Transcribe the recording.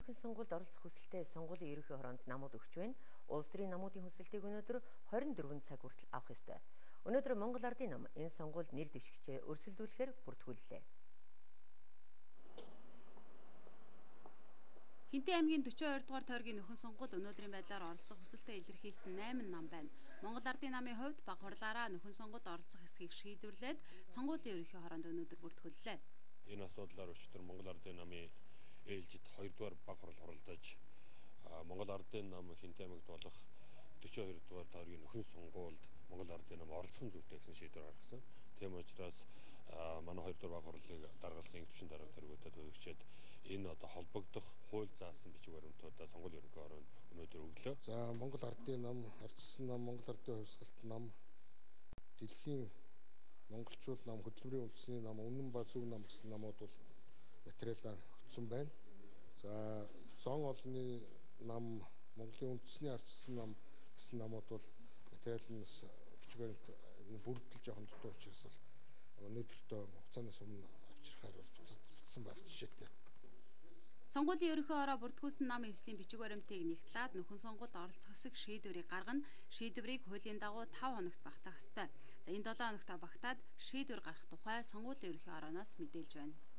нөхөн сонгуульд оролцох хүсэлтэй сонгуулийн ерөнхий хороонд намууд өгч байна. Улс төрийн намуудын хүсэлтийг өнөөдөр 24 цаг хүртэл авах ёстой. Өнөөдөр Монгол Ардын нам энэ сонгуульд нэр дэвшигчээ өрсөлдүүлэхээр бүртгүүллээ. Хинтээ аймгийн 42 дугаар тойргийн нөхөн сонгуул өнөөдрийн байдлаар оролцох хүсэлтэд илэрхийлсэн 8 нам байна. Монгол Ардын намын хувьд бага хурлаараа нөхөн сонгуульд оролцох эсхийг шийдвэрлээд сонгуулийн ерөнхий хороонд өнөөдөр бүртгүүллээ. Энэ асуудлаар өчигдөр Монгол Ардын намын ээлжид 2 дугаар бага хурал оролдож Монгол Ардын нам Хинтээ аймагт болох 42 дугаар тойргийн нөхөн сонгуульд Монгол Ардын нам оролцох зүйтэй гэсэн шийдвэр гаргасан. Тийм учраас манай 2 дугаар бага хурлыг даргалсан ингээдчийн дарга төргөдөд өгчээд энэ одоо холбогдох хууль заасан бичиг баримтуудаа сонгуулийн ерөнхий хороонд өнөөдөр өглөө. За Монгол Ардын нам, ардчсан нам, Монгол Ардын хувьсгалт нам, дэлхийн монголчууд нам, хөдөлмөрийн үндэсний нам, үнэн ба зөв нам гэсэн намууд бол материалаа өгсөн байна. За зон олонны нам, Монголын үндэсний ардчсан нам гэсэн намууд бол материал нь бичиг баримт бүрдэл жоохон дутуу учраас бол өнөөдөртөө хугацаанаас өмнө авчрахаар бол буцсан байх жишээтэй. Сонгуулийн ерөнхий хороо бүртгүүлсэн нам эвслийн бичиг баримтыг нэгтлээд нөхөн сонгуульд оролцох эсэх шийдвэрийг гаргана. Шийдвэрийг хуулийн дагуу 5 хоногт багтаах ёстой. За энэ 7 хоногт багтаад шийдвэр гаргах тухай сонгуулийн ерөнхий хорооноос мэдээлж байна.